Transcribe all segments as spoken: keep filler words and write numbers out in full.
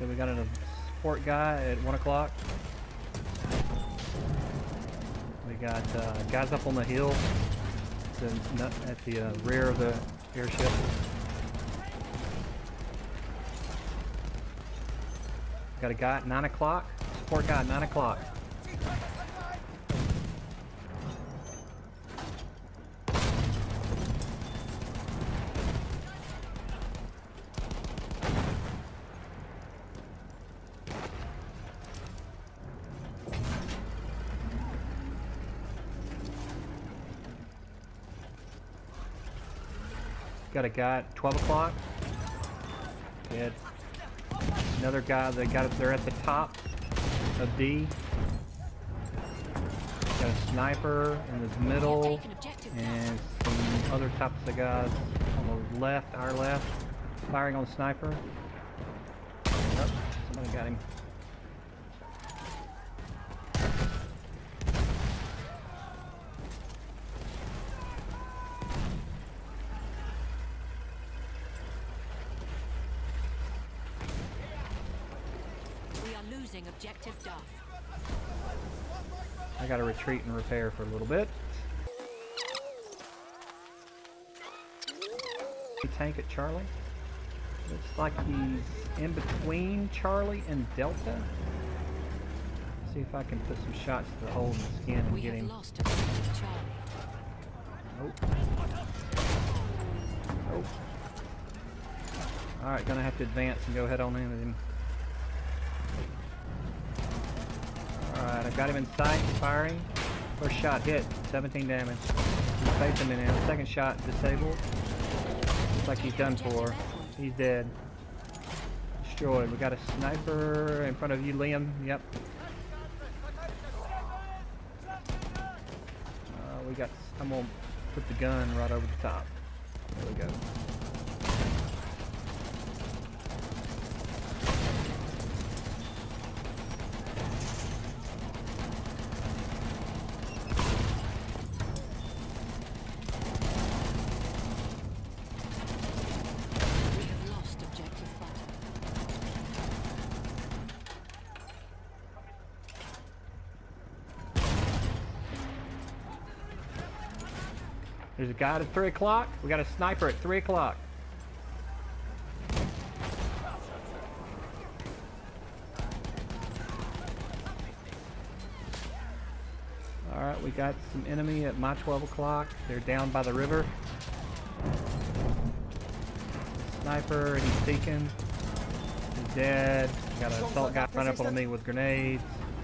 we got a support guy at one o'clock. We got uh, guys up on the hill at the uh, rear of the airship. Got a guy at nine o'clock. Support guy at nine o'clock. Got a guy at twelve o'clock. Dead. Another guy that got it there at the top of D. Got a sniper in the middle and some other types of guys on the left, our left, firing on the sniper. Oh, somebody got him. Objective Duff. I gotta retreat and repair for a little bit. Tank at Charlie. Looks like he's in between Charlie and Delta. See if I can put some shots to the hole in the skin and we get have him. Lost Charlie. Nope. Nope. Alright, gonna have to advance and go head on in with him. Alright, I got him in sight, firing. First shot hit, seventeen damage. He's facing me now. Second shot disabled. Looks like he's done for. He's dead. Destroyed. We got a sniper in front of you, Liam. Yep. Uh, we got. I'm gonna put the gun right over the top. There we go. There's a guy at three o'clock. We got a sniper at three o'clock. Alright, we got some enemy at my twelve o'clock. They're down by the river. Sniper, he's peeking. He's dead. Got an assault guy running up on me with grenades.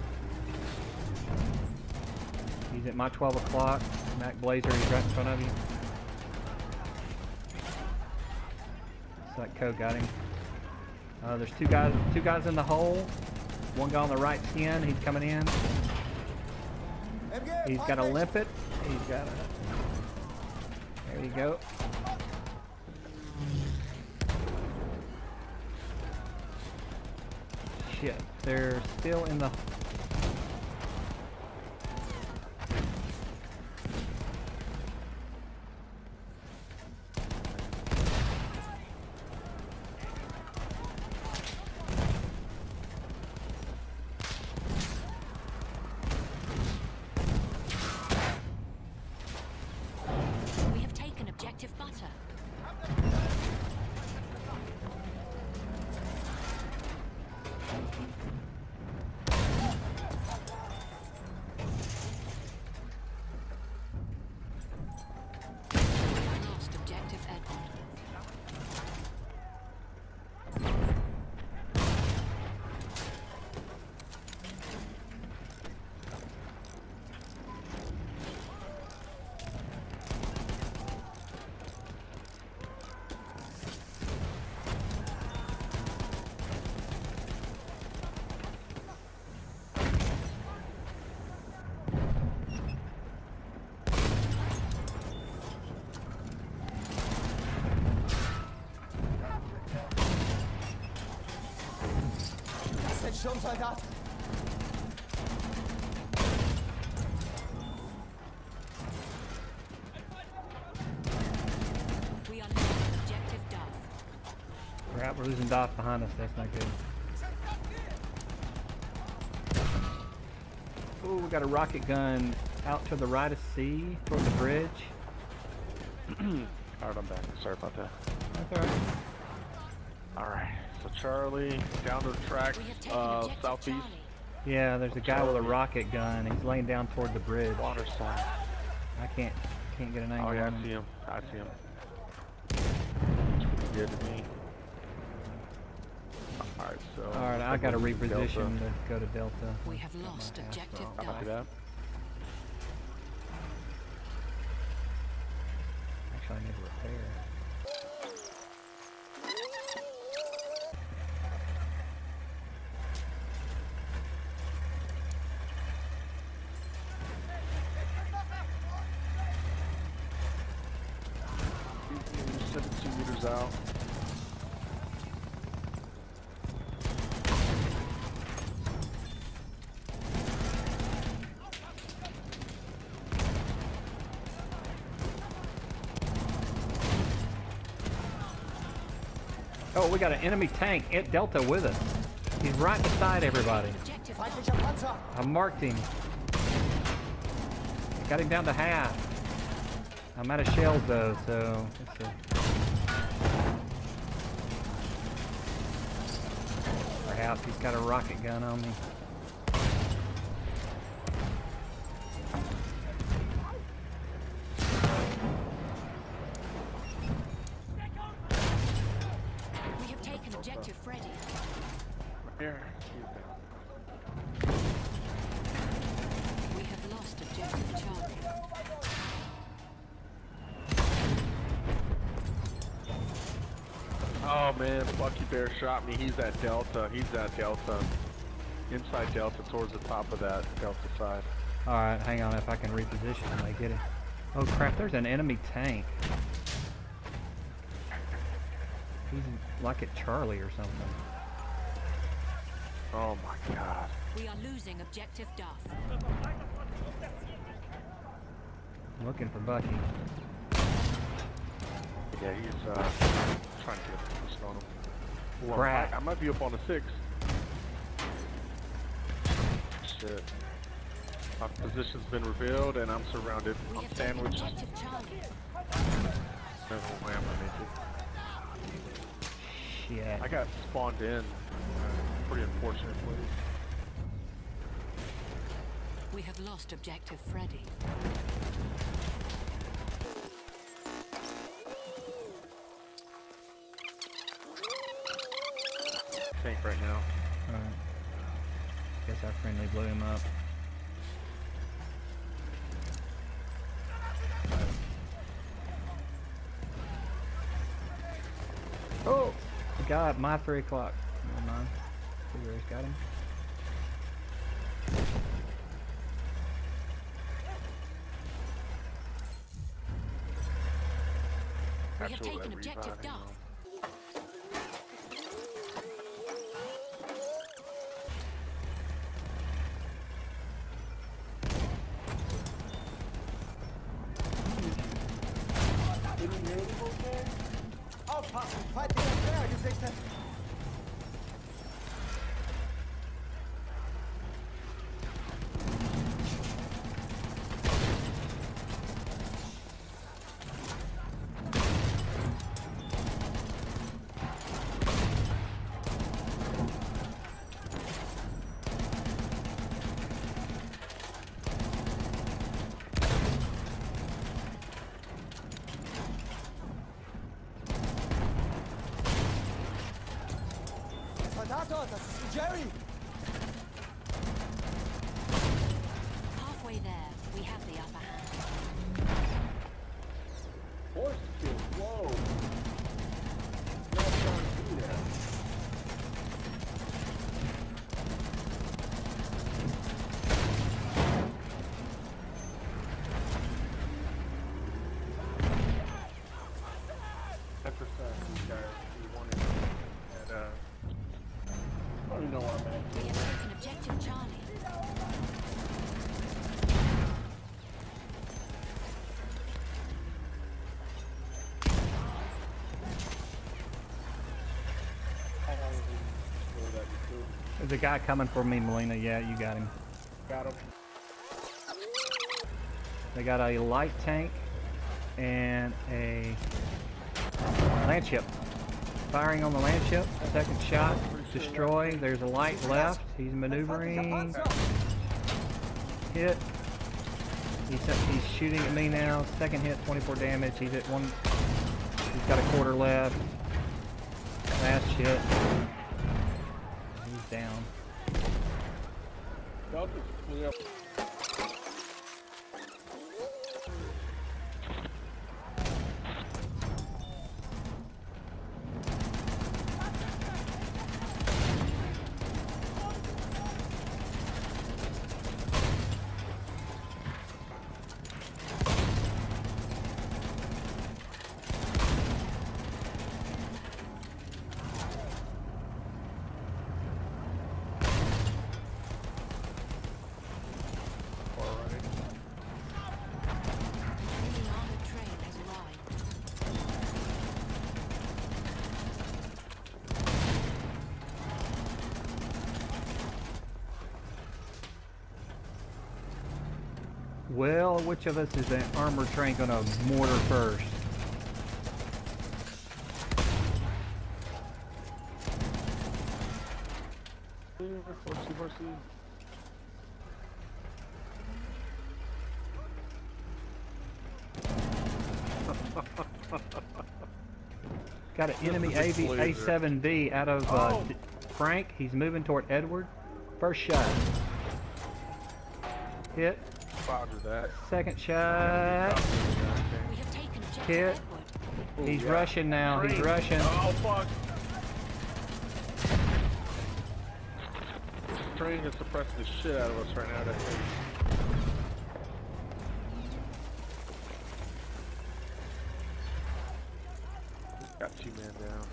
He's at my twelve o'clock. Mac Blazer, he's right in front of you. Looks like Co got him. Uh, there's two guys, two guys in the hole. One guy on the right skin. He's coming in. He's got a limpet. He's got a. There you go. Shit, they're still in the. Schirmsoldat! We are losing objective Duff. Crap, we're losing Duff behind us. That's not good. Oh, we got a rocket gun out to the right of C toward the bridge. Alright, I'm back. Sorry about that. That's alright. Alright, so Charlie, down to the track, uh, southeast. Yeah, there's a guy Charlie. with a rocket gun. He's laying down toward the bridge. Water side. I can't can't get an angle Oh yeah, on I see him. him. I see him. Good to me. Alright, so... Alright, I gotta reposition Delta. to go to Delta. We have lost objective I'll copy that. Actually, I need to repair. seventeen meters out. Oh, we got an enemy tank at Delta with us. He's right beside everybody. I marked him. Got him down to half. I'm out of shells though, so it's a... Perhaps he's got a rocket gun on me. We have taken objective Freddy. Here. We have lost objective Charlie. Oh man, Lucky Bear shot me. He's at Delta. He's at Delta. Inside Delta towards the top of that Delta side. Alright, hang on if I can reposition him. I get it. Oh crap, there's an enemy tank. He's like at Charlie or something. Oh my god. We are losing objective Duff. I'm looking for Bucky. Yeah, he's uh, trying to get a position on him. Ooh, Crap. I, I might be up on a six. Shit. My position's been revealed and I'm surrounded. We I'm have taken sandwiched. objective Charlie. There's no way I'm gonna make it. Shit. I got spawned in. Uh, pretty unfortunately. We have lost objective Freddy. Tank right now. Alright. Guess our friendly blew him up. Oh! The guy at my three o'clock. Never mind. See where he's got him. We have Actual taken red objective revive, hang Duff. on. Jerry! Halfway there, we have the upper hand. Horse kill, whoa! Not trying to do that. Exercise these guys. We wanted at uh. I don't even know where I'm at. We have taken objective Charlie. There's a guy coming for me, Melina. Yeah, you got him. Got him. They got a light tank and a land ship. Firing on the land ship. Second shot. Destroy. There's a light left. He's maneuvering. Hit. He's, he's shooting at me now. Second hit, twenty-four damage. He's at one. He's got a quarter left. Last hit. He's down. Well, which of us is an armored train gonna mortar first? Got an enemy A V A seven B out of uh, Oh. Frank. He's moving toward Edward. First shot. Hit. Roger that. Second shot. We have taken objective Hit. Edward. He's yeah. rushing now. He's Train. rushing. Oh fuck! Train is suppressing the shit out of us right now. That thing. Got two men down.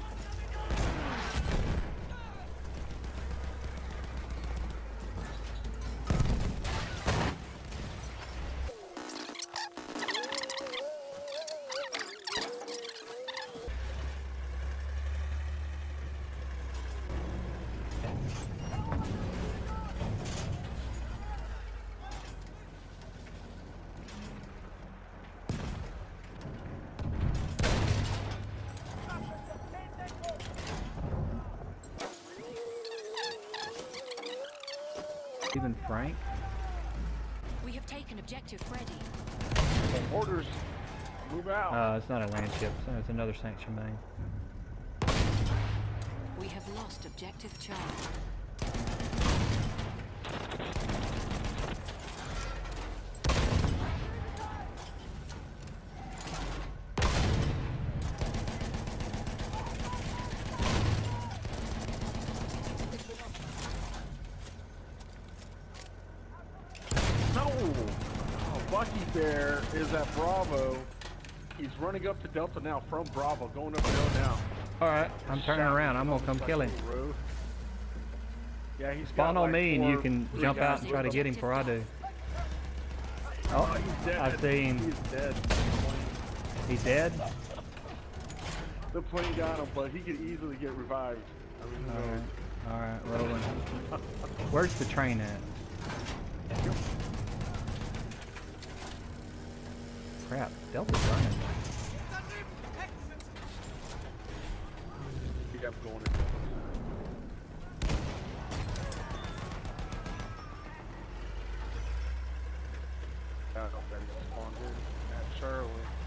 Even Frank. We have taken objective Freddy. Orders, move out. Uh, it's not a land ship. So it's another sanction main. We have lost objective Charlie. No! Oh, Bucky Bear is at Bravo. He's running up to Delta now from Bravo, going up the hill now. Alright, I'm turning around. I'm gonna come kill him. Road. Yeah, he's Spawn got on like me and four- you can three jump out guys and try to with get him before I do. Oh, he's dead. I see him. He's dead. He's dead? The plane got him, but he could easily get revived. I mean, who knows? Alright, alright, rolling. Where's the train at? Crap, Delta's running. He kept going in. I don't know if that spawned in at Charlie.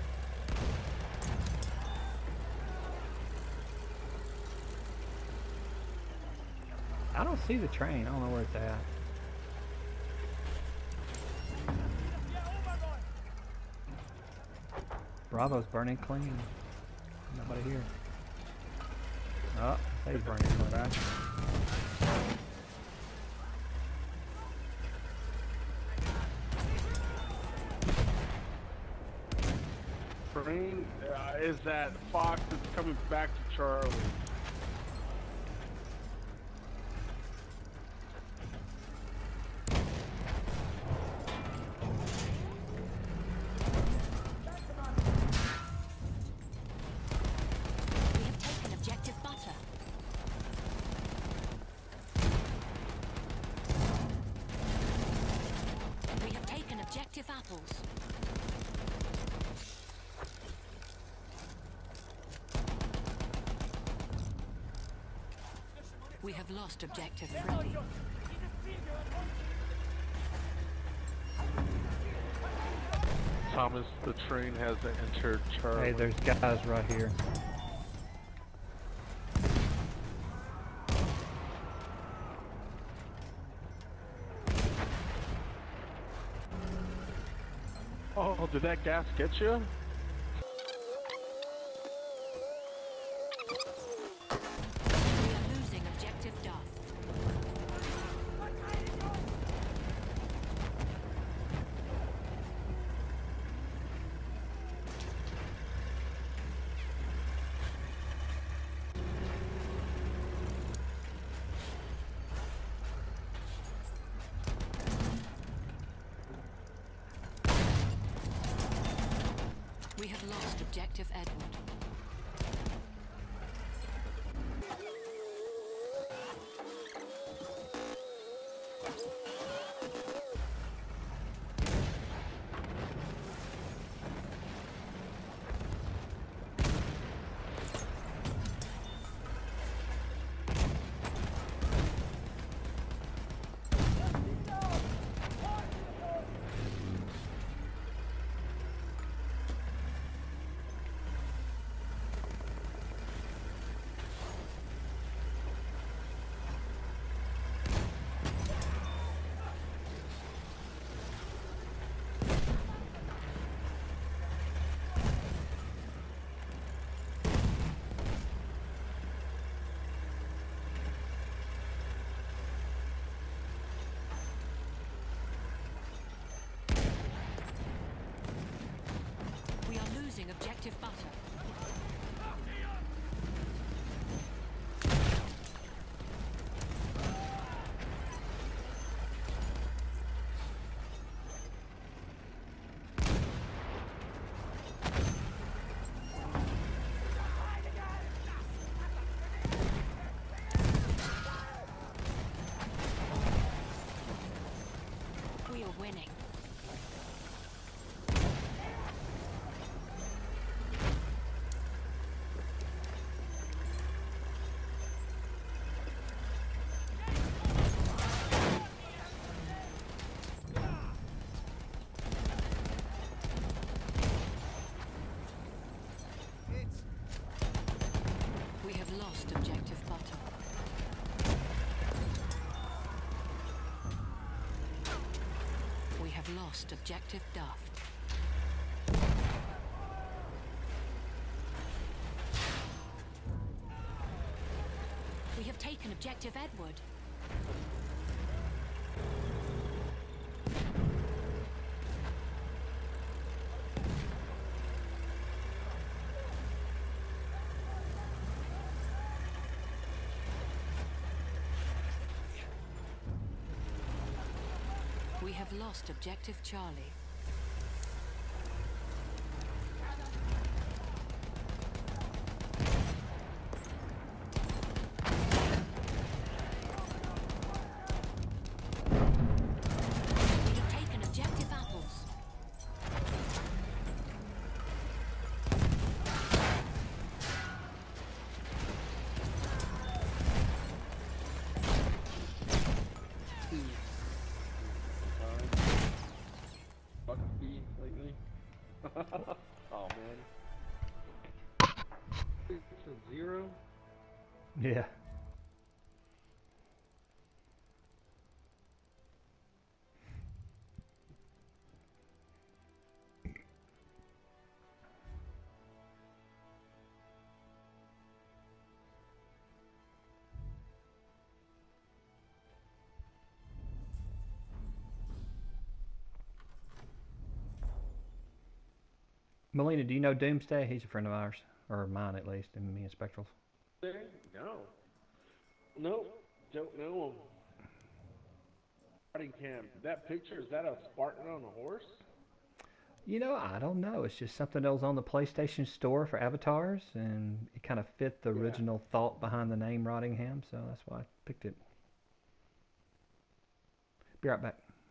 I don't see the train. I don't know where it's at. Bravo's burning clean. Nobody here. Oh, he's burning clean. Train uh, is that Fox that's coming back to Charlie. We have taken objective Butter. We have taken objective Apples. We have lost objective Freddy. Thomas, the train has entered Charlie. Hey, there's guys right here. Oh, did that gas get you? We are losing objective Duff. We have lost objective Edward. We are losing objective Butter. We are winning. We have lost objective Butter. We have lost objective Duff. We have taken objective Edward. We have lost objective Charlie. We have taken objective Apples. Fuck me lately. Oh man. It's a zero. Yeah. Melina, do you know Doomsday? He's a friend of ours, or mine at least, and me and Spectral's. No. Nope. Don't know him. Roddingham. That picture, is that a Spartan on a horse? You know, I don't know. It's just something that was on the PlayStation Store for avatars, and it kind of fit the Yeah. original thought behind the name Roddingham, so that's why I picked it. Be right back.